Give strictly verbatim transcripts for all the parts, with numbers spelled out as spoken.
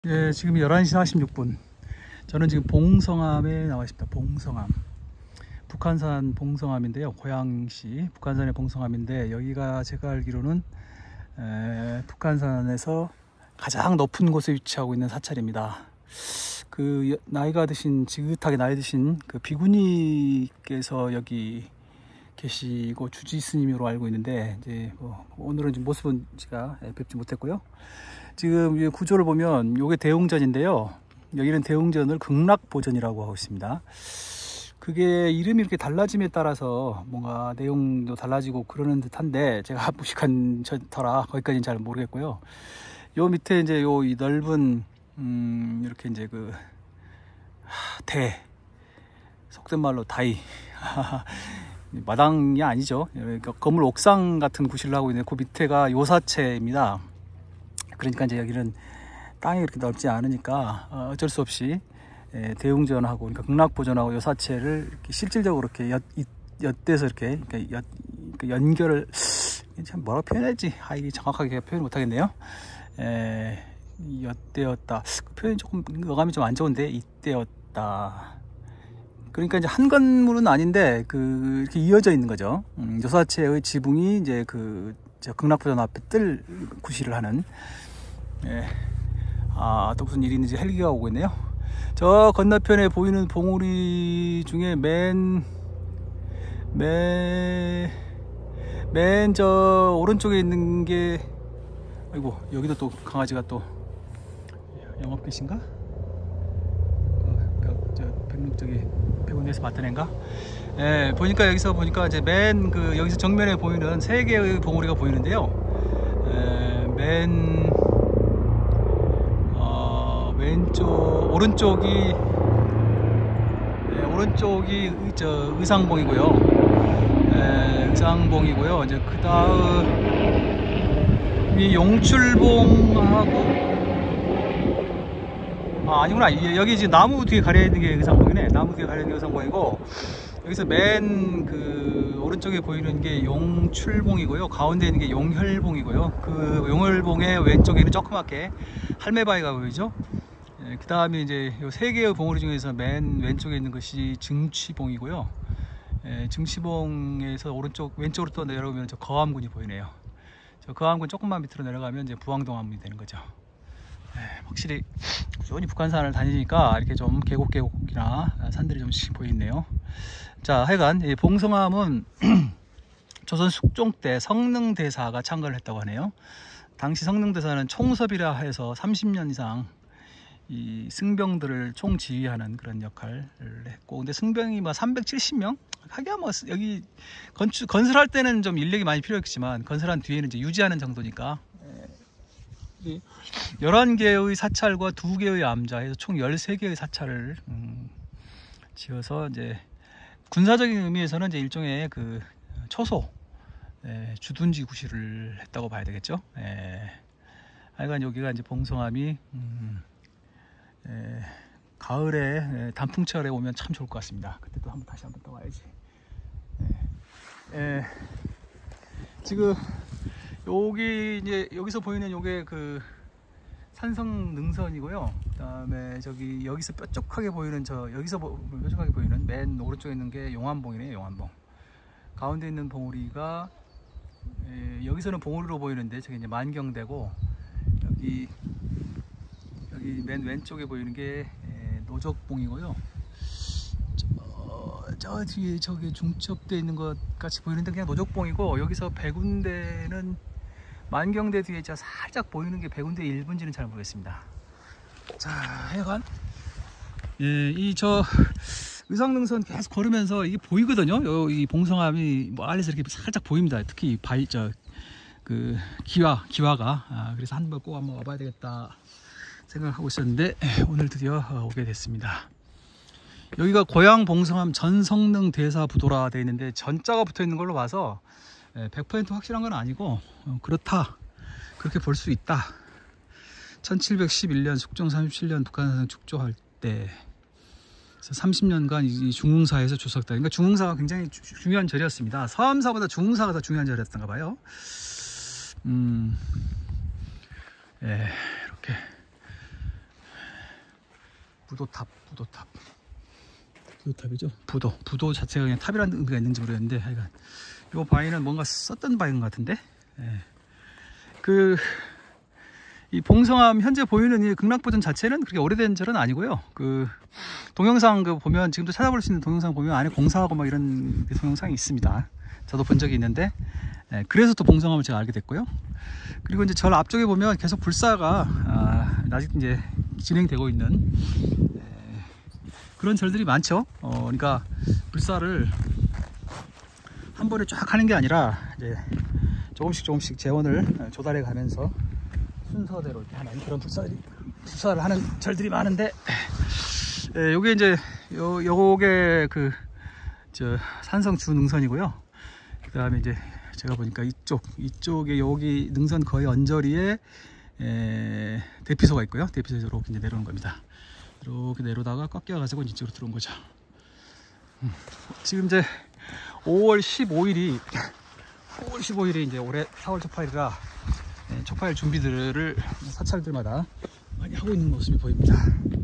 예, 지금 열한 시 사십육 분. 저는 지금 봉성암에 나와 있습니다. 봉성암. 북한산 봉성암인데요. 고양시 북한산의 봉성암인데, 여기가 제가 알기로는 에, 북한산에서 가장 높은 곳에 위치하고 있는 사찰입니다. 그 나이가 드신, 지긋하게 나이 드신 그 비구니께서 여기 계시고 주지 스님으로 알고 있는데, 이제 뭐 오늘은 좀 모습은 제가 뵙지 못했고요. 지금 구조를 보면 이게 대웅전인데요. 여기는 대웅전을 극락보전이라고 하고 있습니다. 그게 이름이 이렇게 달라짐에 따라서 뭔가 내용도 달라지고 그러는 듯한데, 제가 무식한 터라 거기까지는 잘 모르겠고요. 요 밑에 이제 요 이 넓은 음 이렇게 이제 그 대, 속된 말로 다이 마당이 아니죠. 그러니까 건물 옥상 같은 구실을 하고 있는데, 그 밑에가 요사체입니다. 그러니까 이제 여기는 땅이 그렇게 넓지 않으니까 어쩔 수 없이 대웅전하고, 그러니까 극락보전하고 요사체를 이렇게 실질적으로 이렇게 엿, 엿대서 이렇게 엿, 연결을, 참 뭐라고 표현할지 아 이게 정확하게 표현 못하겠네요. 에, 엿대었다. 그 표현이 조금 어감이 좀 안 좋은데, 잇대었다. 그러니까 이제 한 건물은 아닌데 그 이렇게 이어져 있는 거죠. 음, 요사체의 지붕이 이제 그 저 극락보전 앞에 뜰 구실을 하는. 예. 아, 또 무슨 일이 있는지 헬기가 오고 있네요. 저 건너편에 보이는 봉우리 중에 맨, 맨, 맨 저 오른쪽에 있는 게, 아이고, 여기도 또 강아지가 또 영업빛인가? 그, 저 백록 저기 백운대에서 봤던 애인가? 예, 보니까 여기서 보니까 이제 맨 그 여기서 정면에 보이는 세 개의 봉우리가 보이는데요. 예, 맨 어, 왼쪽 오른쪽이 예, 오른쪽이 저 의상봉이고요. 예, 의상봉이고요. 이제 그 다음이 용출봉하고, 아, 아니구나. 여기 지금 나무 뒤에 가려 있는 게 의상봉이네. 나무 뒤에 가려 있는 게 의상봉이고, 여기서 맨 그 오른쪽에 보이는 게 용출봉이고요. 가운데 있는 게 용혈봉이고요. 그 용혈봉의 왼쪽에는 조그맣게 할매바위가 보이죠. 예, 그 다음에 이제 요 세 개의 봉우리 중에서 맨 왼쪽에 있는 것이 증취봉이고요. 예, 증취봉에서 오른쪽 왼쪽으로 또 내려오면 저 거암군이 보이네요. 저 거암군 조금만 밑으로 내려가면 이제 부항동암군이 되는 거죠. 예, 확실히 꾸준히 북한산을 다니니까 이렇게 좀 계곡계곡이나 산들이 좀씩 보이네요. 자, 하여간 이 봉성암은 조선 숙종 때 성능대사가 창건을 했다고 하네요. 당시 성능대사는 총섭이라 해서 삼십 년 이상 이 승병들을 총지휘하는 그런 역할을 했고, 근데 승병이 뭐 삼백칠십 명? 하기야 뭐 여기 건축 건설할 때는 좀 인력이 많이 필요했지만, 건설한 뒤에는 이제 유지하는 정도니까 열한 개의 사찰과 두 개의 암자 해서 총 열세 개의 사찰을 음, 지어서, 이제 군사적인 의미에서는 이제 일종의 그 초소, 예, 주둔지 구실을 했다고 봐야 되겠죠. 예, 하여간 여기가 이제 봉성암이 음, 예, 가을에 예, 단풍철에 오면 참 좋을 것 같습니다. 그때 또 한번 다시 한번 또 와야지. 예, 예, 지금 여기 이제 여기서 보이는 요게 그 산성 능선이고요. 그다음에 저기 여기서 뾰족하게 보이는 저 여기서 뾰족하게 보이는 맨 오른쪽에 있는 게 용암봉이네요. 용암봉. 가운데 있는 봉우리가 에, 여기서는 봉우리로 보이는데 저기 이제 만경대고, 여기 여기 맨 왼쪽에 보이는 게 에, 노적봉이고요. 저, 저 뒤에 저기 중첩되어 있는 것 같이 보이는데 그냥 노적봉이고, 여기서 백운대는 만경대 뒤에 저 살짝 보이는 게 백운대 일분지는 잘 모르겠습니다. 자, 하여간 예, 이 저 의상능선 계속 걸으면서 이게 보이거든요. 요, 이 봉성암이 뭐 아래서 이렇게 살짝 보입니다. 특히 바위 저 그 기와 기와가 아, 그래서 한번 꼭 한번 와봐야 되겠다 생각하고 있었는데, 오늘 드디어 오게 됐습니다. 여기가 고양 봉성암 전성능 대사 부도라 되어 있는데, 전자가 붙어 있는 걸로 봐서 백 퍼센트 확실한 건 아니고 그렇다, 그렇게 볼 수 있다. 천칠백십일 년 숙종 삼십칠 년 북한산 축조할 때 삼십 년간 이 중흥사에서 주석다. 그러니까 중흥사가 굉장히 주, 중요한 절이었습니다. 서암사보다 중흥사가 더 중요한 절이었던가 봐요. 음, 예, 이렇게 부도탑, 부도탑. 부도탑이죠. 부도. 부도 자체가 그냥 탑이라는 의미가 있는지 모르겠는데, 하여간 이 바위는 뭔가 썼던 바위인 것 같은데. 예. 그, 이 봉성암 현재 보이는 이 극락보전 자체는 그렇게 오래된 절은 아니고요. 그 동영상 그 보면 지금도 찾아볼 수 있는 동영상 보면 안에 공사하고 막 이런 동영상이 있습니다. 저도 본 적이 있는데, 예, 그래서 또 봉성암을 제가 알게 됐고요. 그리고 이제 절 앞쪽에 보면 계속 불사가 아, 아직 이제 진행되고 있는 예, 그런 절들이 많죠. 어, 그러니까 불사를 한 번에 쫙 하는 게 아니라 이제 조금씩 조금씩 재원을 조달해 가면서 순서대로 이렇게 하는 그런 불사들이, 불사를 하는 절들이 많은데, 예, 요게 이제, 요, 요게 그, 저, 산성 주 능선이고요. 그 다음에 이제, 제가 보니까 이쪽, 이쪽에 여기 능선 거의 언저리에, 에, 대피소가 있고요. 대피소에서 이렇게 이제 내려오는 겁니다. 이렇게 내려오다가 꺾여가지고 이쪽으로 들어온 거죠. 음, 지금 이제 오월 십오일이, 오월 십오일이 이제 올해 사월 초팔이라, 네, 초파일 준비들을 사찰들마다 많이 하고 있는 모습이 보입니다.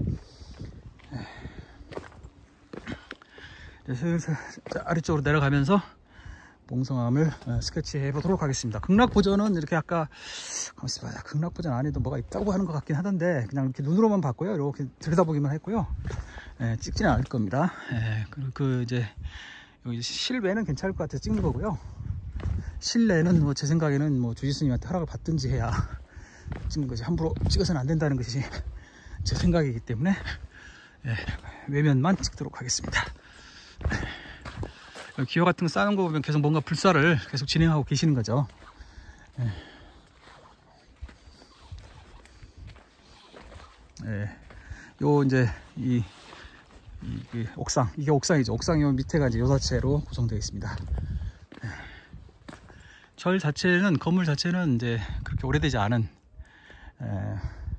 네, 슬슬 아래쪽으로 내려가면서 봉성암을 스케치해 보도록 하겠습니다. 극락보전은 이렇게 아까 극락보전 안에도 뭐가 있다고 하는 것 같긴 하던데 그냥 이렇게 눈으로만 봤고요. 이렇게 들여다보기만 했고요. 네, 찍지는 않을 겁니다. 네, 그리고 그 이제 여기 실외는 괜찮을 것 같아서 찍는 거고요. 실내는 뭐 제 생각에는 뭐 주지스님한테 허락을 받든지 해야 찍는 거지, 함부로 찍어서는 안 된다는 것이 제 생각이기 때문에 예, 외면만 찍도록 하겠습니다. 예, 기어 같은 거 쌓는 거 보면 계속 뭔가 불사를 계속 진행하고 계시는 거죠. 예. 예. 요 이제 이, 이, 이 옥상, 이게 옥상이죠. 옥상 요 밑에가 이제 요 자체로 구성되어 있습니다. 절 자체는, 건물 자체는 이제 그렇게 오래되지 않은 에,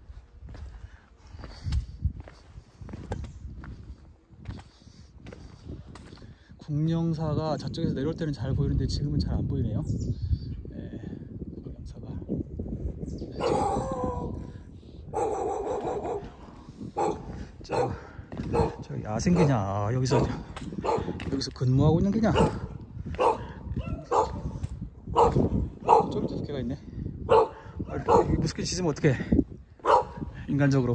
국령사가 저쪽에서 내려올 때는 잘 보이는데 지금은 잘 안 보이네요. 에, 국령사가 저, 저 야생개냐, 여기서 여기서 근무하고 있는 개냐. 저기도 개가 있네. 아, 이렇게 무섭게 짖으면 어떡해, 인간적으로.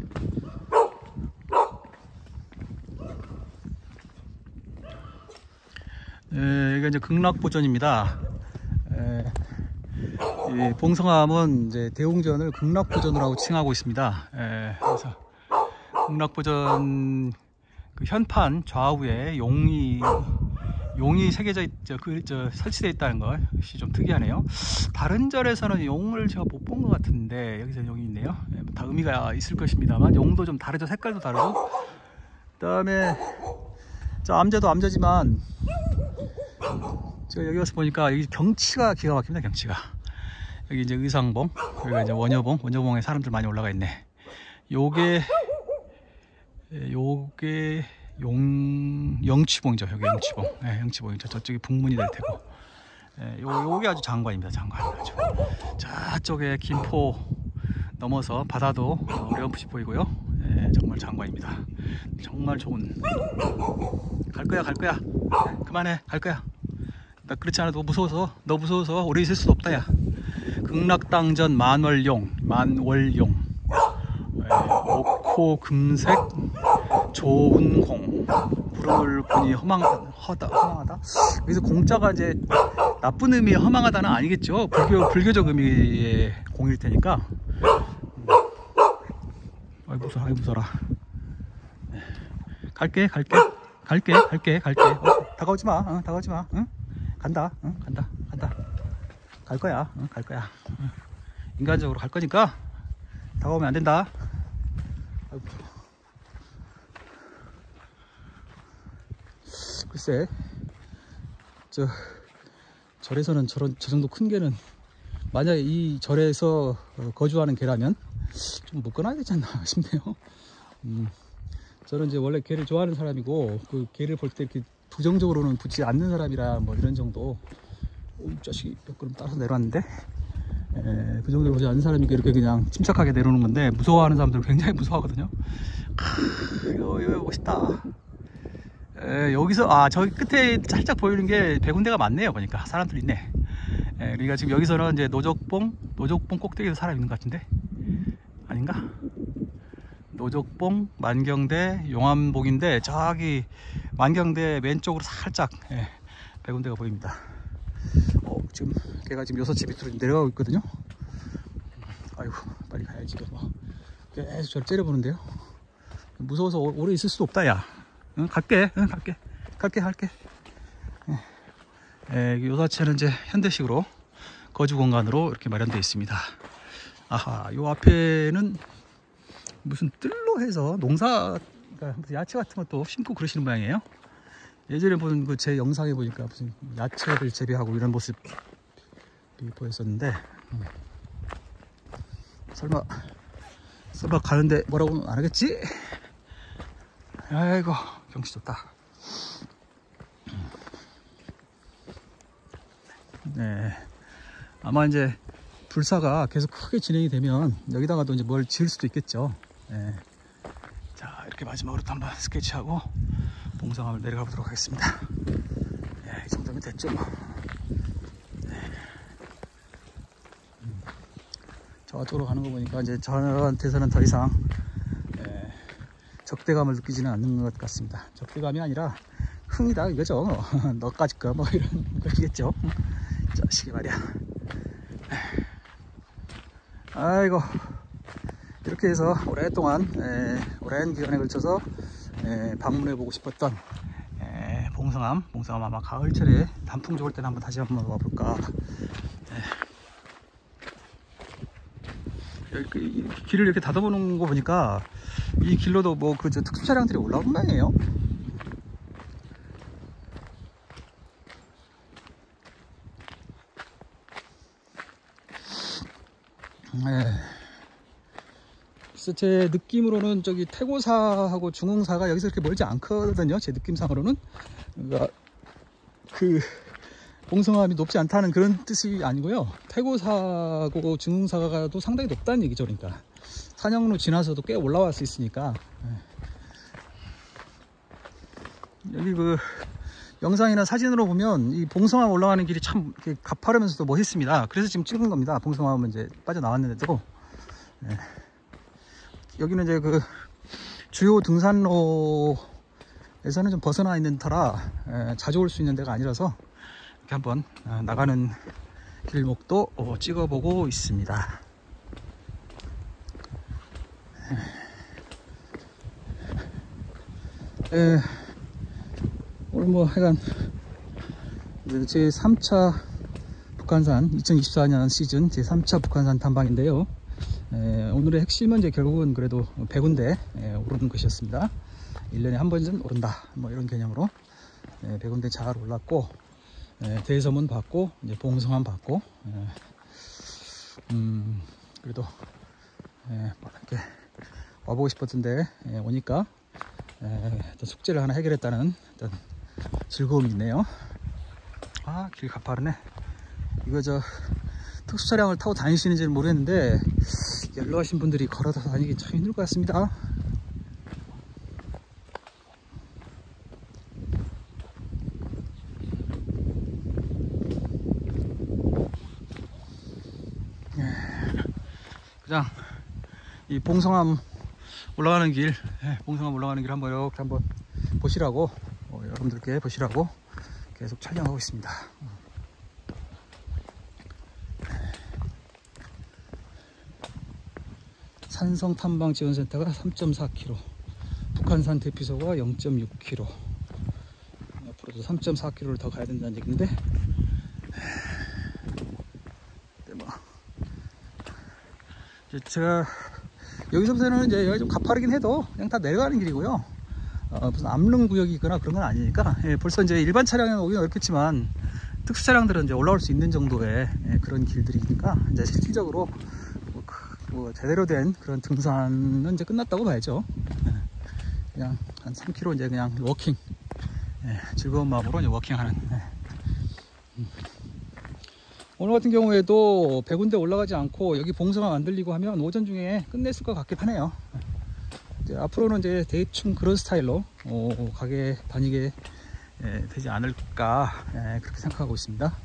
예, 이게 이제 극락보전입니다. 예, 이 봉성암은 이제 대웅전을 극락보전이라고 칭하고 있습니다. 예, 그래서 극락보전 그 현판 좌우에 용이 용이 새겨져 있, 저, 그, 저, 설치되어 있다는 것이 좀 특이하네요. 다른 절에서는 용을 제가 못 본 것 같은데 여기서 용이 있네요. 예, 다 의미가 있을 것입니다만 용도 좀 다르죠. 색깔도 다르고. 그 다음에 저 암자도 암자지만 제가 여기 와서 보니까 여기 경치가 기가 막힙니다. 경치가 여기 이제 의상봉, 여기가 이제 원효봉, 원효봉에 사람들 많이 올라가 있네. 요게 요게 용, 영치봉이죠. 여기 영치봉. 네, 영치봉이죠. 저쪽이 북문이 될 테고. 네, 요, 요게 아주 장관입니다. 장관. 아주. 저쪽에 김포 넘어서 바다도 어렴풋이 보이고요. 네, 정말 장관입니다. 정말 좋은. 갈 거야, 갈 거야. 그만해, 갈 거야. 나 그렇지 않아도 무서워서, 너 무서워서 오래 있을 수도 없다, 야. 극락당전 만월용, 만월용. 네, 옥호 금색 좋은 공, 구름을 보니 허망하다, 허망하다. 여기서 공자가 이제 나쁜 의미의 허망하다는 아니겠죠. 불교, 불교적 의미의 공일 테니까. 아이 무서워, 아이 무서워라. 갈게, 갈게, 갈게, 갈게, 갈게. 어, 다가오지 마, 어, 다가오지 마. 응? 간다, 응? 간다, 간다. 갈 거야, 응? 갈 거야. 응. 인간적으로 갈 거니까 다가오면 안 된다. 아이고. 글쎄, 저 절에서는 저런 저 정도 큰 개는 만약에 이 절에서 거주하는 개라면 좀 묶어놔야 되지 않나 싶네요. 음, 저는 이제 원래 개를 좋아하는 사람이고 그 개를 볼 때 이렇게 부정적으로는 붙지 않는 사람이라 뭐 이런 정도. 오, 이 자식이 몇 걸음 따라서 내려왔는데, 예, 그 정도로 보지 않는 사람이 이렇게 그냥 침착하게 내려오는 건데, 무서워하는 사람들은 굉장히 무서워하거든요. 크, 이거, 이거 멋있다. 예, 여기서 아 저기 끝에 살짝 보이는 게 배 군데가 많네요. 보니까 사람들 있네. 예, 그러니까 지금 여기서는 이제 노적봉 노적봉 꼭대기에서 사람 있는 것 같은데 아닌가? 노적봉, 만경대, 용암봉인데 저기 만경대 왼쪽으로 살짝 예, 배 군데가 보입니다. 어, 지금 걔가 지금 여섯 시 밑으로 내려가고 있거든요. 아이고 빨리 가야지. 뭐 계속 저를 째려보는데요. 무서워서 오래 있을 수도 없다 야. 응, 갈게 응, 갈게 갈게 갈게. 예, 요사체는 이제 현대식으로 거주 공간으로 이렇게 마련되어 있습니다. 아하, 요 앞에는 무슨 뜰로 해서 농사, 그러니까 무슨 야채 같은 것도 심고 그러시는 모양이에요. 예전에 본 그 제 영상에 보니까 무슨 야채를 재배하고 이런 모습이 보였었는데, 음. 설마 설마 가는데 뭐라고는 안 하겠지? 아이고 경치 좋다. 네, 아마 이제 불사가 계속 크게 진행이 되면 여기다가도 이제 뭘 지을 수도 있겠죠. 네. 자, 이렇게 마지막으로 또 한번 스케치하고 봉성암을 내려가 보도록 하겠습니다. 네, 이 정도면 됐죠. 네. 음. 저쪽으로 가는 거 보니까 이제 저한테서는 더 이상 네, 적대감을 느끼지는 않는 것 같습니다. 적대감이 아니라 흥이다 이거죠. 너까지 거 뭐 이런 것이겠죠. 자식이 말이야. 아이고 이렇게 해서 오랫동안 에, 오랜 기간에 걸쳐서 에, 방문해 보고 싶었던 에, 봉성암 봉성암 아마 가을철에 단풍 좋을 때는 한번 다시 한번 와볼까. 에, 이 길을 이렇게 닫아보는 거 보니까 이 길로도 뭐 그 특수 차량들이 올라오는 거 아니에요? 네. 그래서 제 느낌으로는 저기 태고사하고 중흥사가 여기서 그렇게 멀지 않거든요. 제 느낌상으로는. 그러니까 그 봉성암이 높지 않다는 그런 뜻이 아니고요. 태고사하고 중흥사가도 상당히 높다는 얘기죠. 그러니까 산영로 지나서도 꽤 올라갈 수 있으니까. 여기 그 영상이나 사진으로 보면 이 봉성암 올라가는 길이 참 가파르면서도 멋있습니다. 그래서 지금 찍은 겁니다. 봉성암은 이제 빠져나왔는데도. 네. 여기는 이제 그 주요 등산로에서는 좀 벗어나 있는 터라 에, 자주 올 수 있는 데가 아니라서 이렇게 한번 어, 나가는 길목도 어, 찍어보고 있습니다. 에, 오늘 뭐 하여간 제 삼 차 북한산 이천이십사 년 시즌 제 삼 차 북한산 탐방인데요. 에, 오늘의 핵심은 이제 결국은 그래도 백 군데 에, 오르는 것이었습니다. 일 년에 한 번쯤 오른다 뭐 이런 개념으로 에, 백 군데 잘 올랐고 에, 대서문 봤고 이제 봉성암 봤고 에, 음, 그래도 에, 뭐 이렇게 와보고 싶었던데 에, 오니까 에, 숙제를 하나 해결했다는 어떤 즐거움이 있네요. 아, 길 가파르네. 이거 저 특수 차량을 타고 다니시는지는 모르겠는데 연로하신 분들이 걸어서 다니기 참 힘들 것 같습니다. 그냥 이 봉성암 올라가는 길, 봉성암 올라가는 길 한번 이렇게 한번 보시라고 어, 여러분들께 보시라고 계속 촬영하고 있습니다. 산성탐방지원센터가 삼 점 사 킬로미터, 북한산 대피소가 영 점 육 킬로미터, 앞으로도 삼 점 사 킬로미터를 더 가야 된다는 얘기인데, 뭐 제가 여기서부터는 이제 여기 좀 가파르긴 해도 그냥 다 내려가는 길이고요. 어, 무슨 암릉 구역이 있거나 그런 건 아니니까 예, 벌써 이제 일반 차량은 오긴 어렵겠지만 특수 차량들은 이제 올라올 수 있는 정도의 예, 그런 길들이니까 이제 실질적으로 뭐, 뭐 제대로 된 그런 등산은 이제 끝났다고 봐야죠. 예, 그냥 한 삼 킬로미터 이제 그냥 워킹, 예, 즐거운 마음으로 이제 워킹하는. 예. 음. 오늘 같은 경우에도 백 군데 올라가지 않고 여기 봉성암 안 들리고 하면 오전 중에 끝냈을 것 같긴 하네요. 이제 앞으로는 이제 대충 그런 스타일로 어, 가게 다니게 예, 되지 않을까 예, 그렇게 생각하고 있습니다.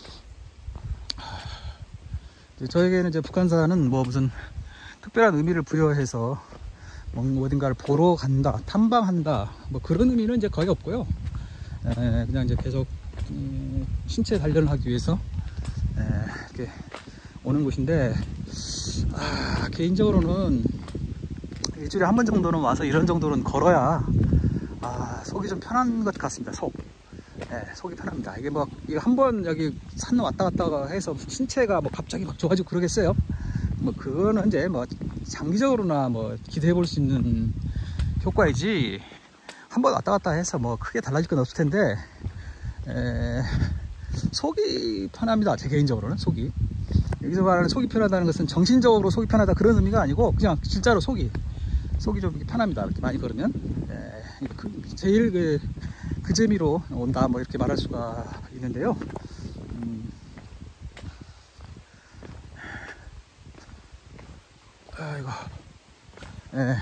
이제 저에게는 이제 북한산은 뭐 무슨 특별한 의미를 부여해서 뭐 어딘가를 보러 간다, 탐방한다, 뭐 그런 의미는 이제 거의 없고요. 에, 그냥 이제 계속 음, 신체 단련을 하기 위해서 에, 이렇게 오는 곳인데, 아, 개인적으로는 일주일에 한 번 정도는 와서 이런 정도는 걸어야 아, 속이 좀 편한 것 같습니다. 속. 예, 속이 편합니다. 이게 뭐, 이거 한 번 여기 산 왔다 갔다 해서 신체가 뭐 갑자기 막 좋아지고 그러겠어요? 뭐, 그거는 이제 뭐, 장기적으로나 뭐, 기대해 볼 수 있는 효과이지, 한 번 왔다 갔다 해서 뭐, 크게 달라질 건 없을 텐데, 에, 속이 편합니다. 제 개인적으로는, 속이. 여기서 말하는 속이 편하다는 것은 정신적으로 속이 편하다 그런 의미가 아니고, 그냥 진짜로 속이, 속이 좀 편합니다. 이렇게 많이 걸으면. 에, 그, 제일 그, 그 재미로 온다 뭐 이렇게 말할 수가 있는데요. 음. 아이고, 예,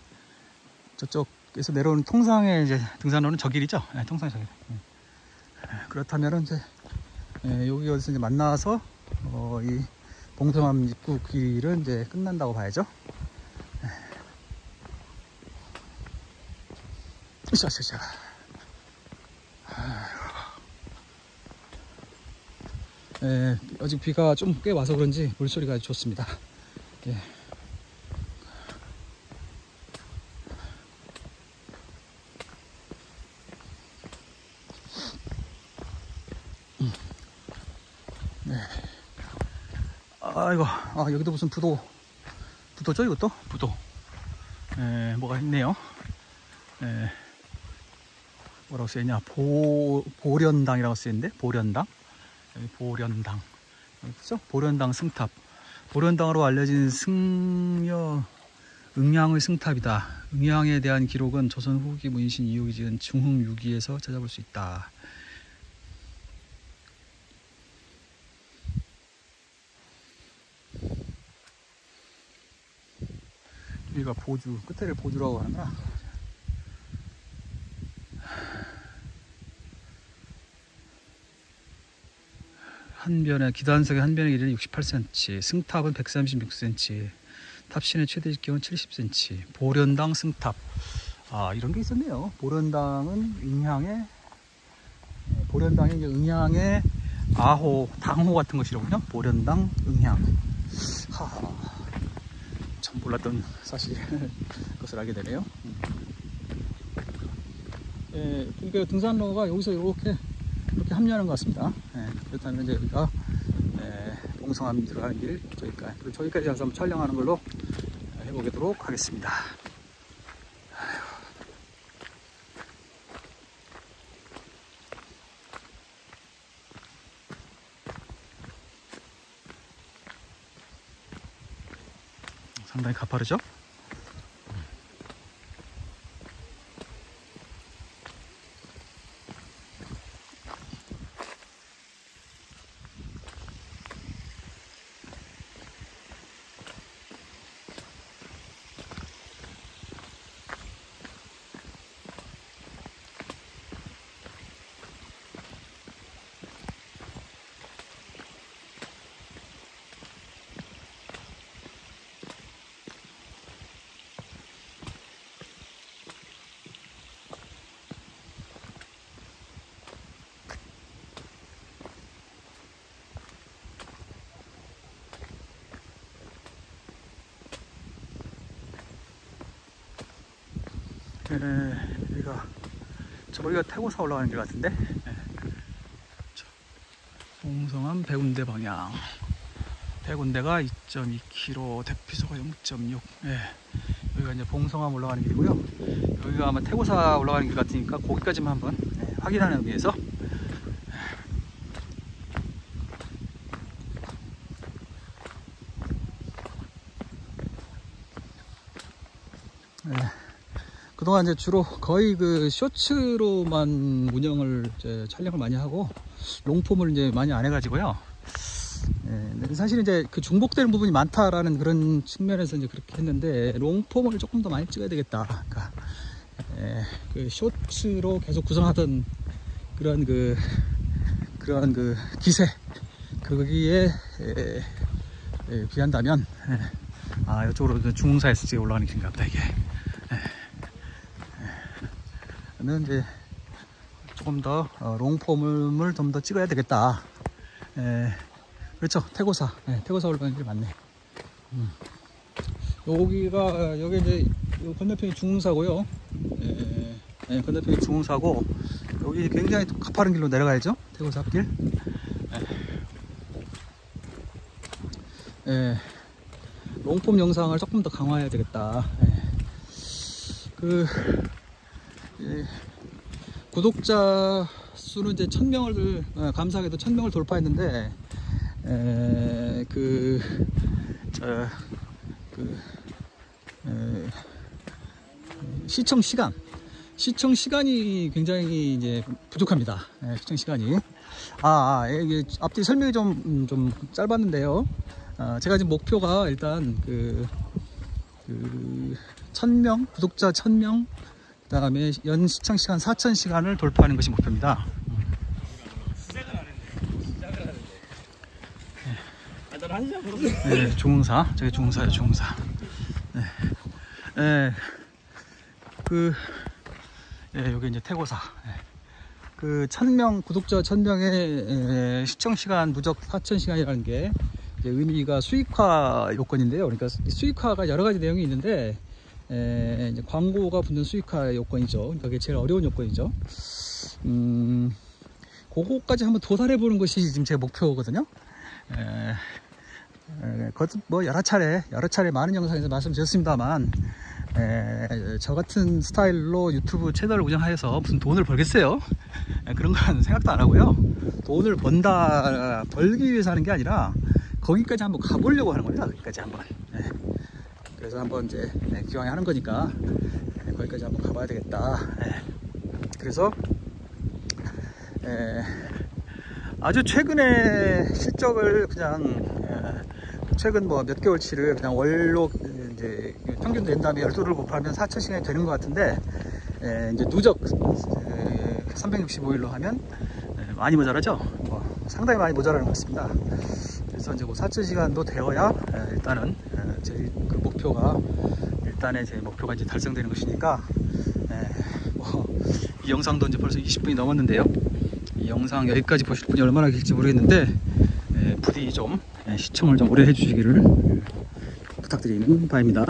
저쪽에서 내려오는 통상의 이제 등산로는 저 길이죠. 예, 통상 저 길. 예. 그렇다면은 이제 예, 여기 어디서 이제 만나서 어, 이 봉성암 입구 길은 이제 끝난다고 봐야죠. 예. 으쌰으쌰. 예, 아직 비가 좀 꽤 와서 그런지 물소리가 좋습니다. 예. 음. 네. 아이고, 아, 여기도 무슨 부도, 부도죠, 이것도? 부도. 예, 뭐가 있네요. 예, 뭐라고 쓰였냐? 보, 보련당이라고 쓰였는데, 보련당. 여기 보련당. 그죠? 보련당 승탑. 보련당으로 알려진 승려 응양의 승탑이다. 응양에 대한 기록은 조선 후기 문신 이후기 지은 중흥유기에서 찾아볼 수 있다. 여기가 보주, 끝에를 보주라고 하는구나. 한 변의 기단석의 한 변의 길이는 육십팔 센티미터, 승탑은 백삼십육 센티미터, 탑신의 최대 직경은 칠십 센티미터. 보련당 승탑. 아, 이런 게 있었네요. 보련당은 응향의 보련당이 이제 응향의 아호, 당호 같은 것이로군요. 보련당 응향. 하하. 참 몰랐던 사실 그것을 알게 되네요. 예, 그러니까 등산로가 여기서 이렇게 이렇게 합류하는 것 같습니다. 예, 그렇다면 이제 여기가 예, 봉성암 들어가는 길 저기까지, 그리고 저기까지 가서 한번 촬영하는 걸로 해보도록 하겠습니다. 상당히 가파르죠? 예, 여기가 저기가 태고사 올라가는 길 같은데. 예. 봉성암 백운대 방향. 백운대가 이 점 이 킬로미터, 대피소가 영 점 육. 예. 여기가 이제 봉성암 올라가는 길이고요. 여기가 아마 태고사 올라가는 길 같으니까 거기까지만 한번 예, 확인하는 의미에서. 예. 그동안 이제 주로 거의 그 쇼츠로만 운영을 이제 촬영을 많이 하고 롱폼을 이제 많이 안 해가지고요. 사실 이제 그 중복되는 부분이 많다라는 그런 측면에서 이제 그렇게 했는데, 롱폼을 조금 더 많이 찍어야 되겠다. 그러니까 에, 그 쇼츠로 계속 구성하던 그런 그 그런 그 기세, 거기에 에, 에, 비한다면 에, 아 이쪽으로 중흥사에서 올라가는 길인가 보다 이게. 는 이제 조금 더 어, 롱폼을 좀 더 찍어야 되겠다. 에, 그렇죠. 태고사, 네, 태고사 올라가는 길 맞네. 음. 여기가 여기 이제 건너편이 중흥사고요. 에, 네, 건너편이 중흥사고, 여기 굉장히 가파른 길로 내려가야죠. 태고사 앞길. 에, 에, 롱폼 영상을 조금 더 강화해야 되겠다. 에, 그 에, 구독자 수는 이제 천 명을 어, 감사하게도 천 명을 돌파했는데, 에, 그, 저, 그, 에, 시청 시간, 시청 시간이 굉장히 이제 부족합니다. 에, 시청 시간이. 아, 아 이게 앞뒤 설명이 좀, 좀 짧았는데요. 아, 제가 지금 목표가 일단 그, 그, 천 명, 구독자 천 명, 그 다음에 연 시청 시간 사천 시간을 돌파하는 것이 목표입니다. 네, 중흥사, 저기 중흥사요, 중흥사. 네, 네, 그, 네, 여기 이제 태고사. 네. 그 천 명 구독자 천 명의 시청 시간 무적 사천 시간이라는 게 이제 의미가 수익화 요건인데요. 그러니까 수익화가 여러 가지 내용이 있는데, 에, 이제 광고가 붙는 수익화 요건이죠. 그러니까 그게 제일 어려운 요건이죠. 음, 그거까지 한번 도달해 보는 것이 지금 제 목표거든요. 에, 에, 뭐 여러 차례 여러 차례 많은 영상에서 말씀드렸습니다만, 에, 저 같은 스타일로 유튜브 채널을 운영하여서 무슨 돈을 벌겠어요? 에, 그런 건 생각도 안 하고요. 돈을 번다 벌기 위해서 하는 게 아니라 거기까지 한번 가보려고 하는 겁니다. 거기까지 한번. 에, 그래서 한번 이제 에, 기왕에 하는 거니까 에, 거기까지 한번 가봐야 되겠다. 에, 그래서 에, 아주 최근에 실적을 그냥 에, 최근 뭐 몇 개월치를 그냥 월로 이제 평균 낸 다음에 열두를 곱하면 사천 시간이 되는 것 같은데, 에, 이제 누적 에, 삼백육십오 일로 하면 에, 많이 모자라죠. 뭐 상당히 많이 모자라는 것 같습니다. 그래서 이제 뭐 사천 시간도 되어야 에, 일단은 에, 제 그 목표가 일단의 제 목표가 이제 달성되는 것이니까, 에, 뭐 이 영상도 이제 벌써 이십 분이 넘었는데요. 이 영상 여기까지 보실 분이 얼마나 계실지 모르겠는데, 에, 부디 좀 에, 시청을 좀 오래 해주시기를 부탁드리는 바입니다.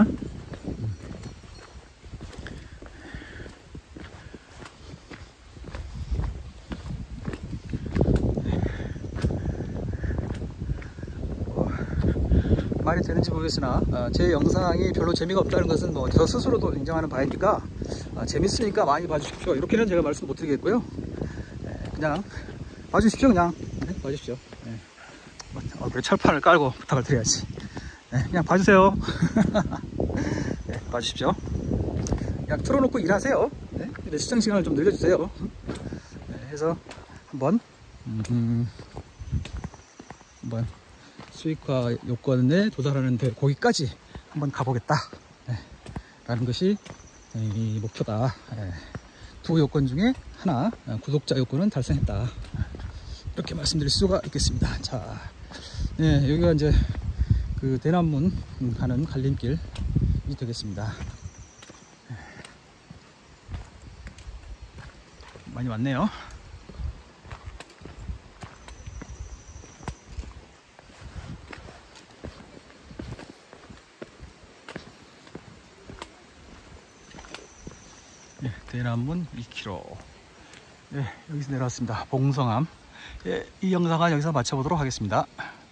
뭐, 말이 되는지 모르겠으나 어, 제 영상이 별로 재미가 없다는 것은 뭐 저 스스로도 인정하는 바이니까 어, 재밌으니까 많이 봐주십시오. 이렇게는 제가 말씀 못 드리겠고요. 에, 그냥 봐주십시오. 그냥 네, 봐주십시오. 네. 어, 그래, 철판을 깔고 부탁을 드려야지. 네, 그냥 봐주세요. 네, 봐주십시오. 그냥 틀어놓고 일하세요. 네, 근데 시청 시간을 좀 늘려주세요. 네, 해서 한번 음, 한번 수익화 요건에 도달하는 데 거기까지 한번 가보겠다. 네, 라는 것이 이 목표다. 네, 두 요건 중에 하나, 구독자 요건은 달성했다. 이렇게 말씀드릴 수가 있겠습니다. 자, 네, 여기가 이제 그 대남문 가는 갈림길이 되겠습니다. 많이 왔네요. 네, 대남문 이 킬로미터. 네, 여기서 내려왔습니다. 봉성암. 예, 이 영상은 여기서 마쳐보도록 하겠습니다.